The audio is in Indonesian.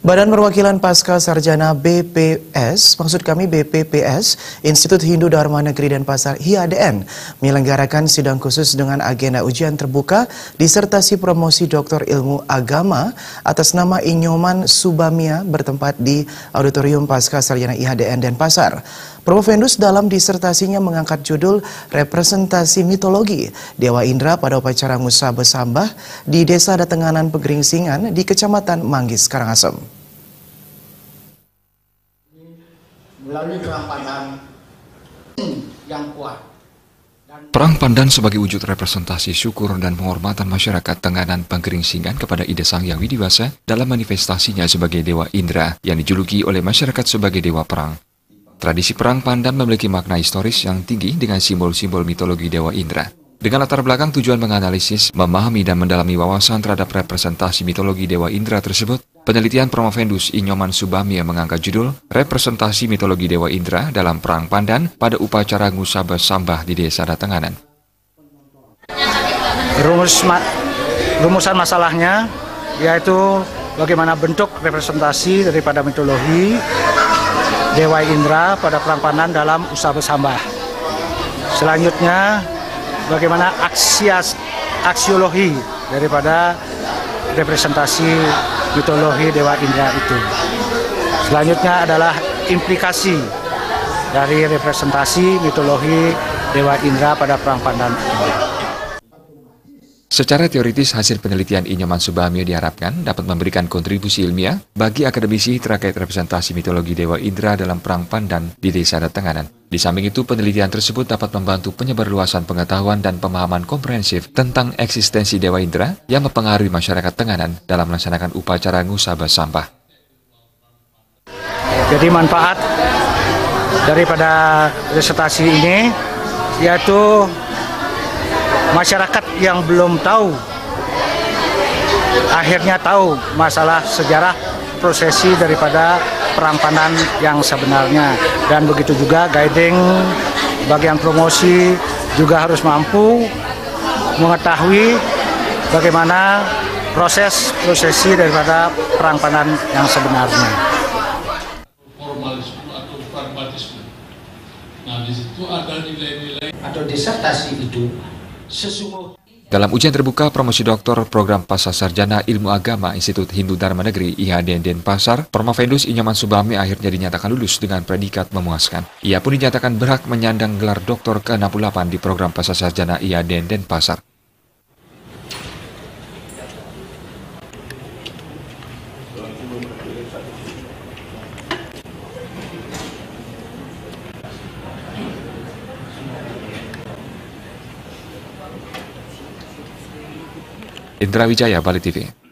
Badan Perwakilan Pasca Sarjana BPS, maksud kami BPPS, Institut Hindu Dharma Negeri Denpasar (IHDN), menyelenggarakan sidang khusus dengan agenda ujian terbuka disertasi promosi Doktor Ilmu Agama atas nama Inyoman Subamia bertempat di Auditorium Pasca Sarjana IHDN Denpasar. Provendus dalam disertasinya mengangkat judul Representasi Mitologi Dewa Indra pada upacara Ngusa Besambah di Desa Datenganan Pegeringsingan di Kecamatan Manggis, Karangasem. Melalui perang pandan yang kuat. Perang pandan sebagai wujud representasi syukur dan penghormatan masyarakat Tenganan Pegeringsingan kepada Ida Sang Hyang Widiwasa dalam manifestasinya sebagai Dewa Indra yang dijuluki oleh masyarakat sebagai Dewa Perang. Tradisi perang pandan memiliki makna historis yang tinggi dengan simbol-simbol mitologi Dewa Indra. Dengan latar belakang tujuan menganalisis, memahami dan mendalami wawasan terhadap representasi mitologi Dewa Indra tersebut, penelitian Provendus Inyoman Subamia mengangkat judul Representasi Mitologi Dewa Indra dalam Perang Pandan pada upacara Ngusa Besambah di Desa Datenganan. Rumusan masalahnya yaitu bagaimana bentuk representasi daripada mitologi Dewa Indra pada Perang Pandan dalam Ngusa Besambah. Selanjutnya, bagaimana aksiologi daripada representasi mitologi Dewa Indra itu. Selanjutnya adalah implikasi dari representasi mitologi Dewa Indra pada Perang Pandan ini. Secara teoritis, hasil penelitian Inyoman Subamia diharapkan dapat memberikan kontribusi ilmiah bagi akademisi terkait representasi mitologi Dewa Indra dalam Perang Pandan di Desa Datenganan. Di samping itu, penelitian tersebut dapat membantu penyebarluasan pengetahuan dan pemahaman komprehensif tentang eksistensi Dewa Indra yang mempengaruhi masyarakat Tenganan dalam melaksanakan upacara Ngusa Besambah. Jadi manfaat daripada disertasi ini yaitu masyarakat yang belum tahu akhirnya tahu masalah sejarah prosesi daripada Perang Pandan yang sebenarnya, dan begitu juga guiding bagian promosi juga harus mampu mengetahui bagaimana prosesi daripada Perang Pandan yang sebenarnya. Formalisme atau pragmatisme. Nah, di situ ada nilai-nilai Atau disertasi itu Dalam ujian terbuka promosi doktor program Pasca Sarjana Ilmu Agama Institut Hindu Dharma Negeri IHDN Denpasar, Provendus Inyoman Subamia akhirnya dinyatakan lulus dengan predikat memuaskan. Ia pun dinyatakan berhak menyandang gelar doktor ke-68 di program Pasca Sarjana IHDN Denpasar. Indra Wijaya, Bali TV.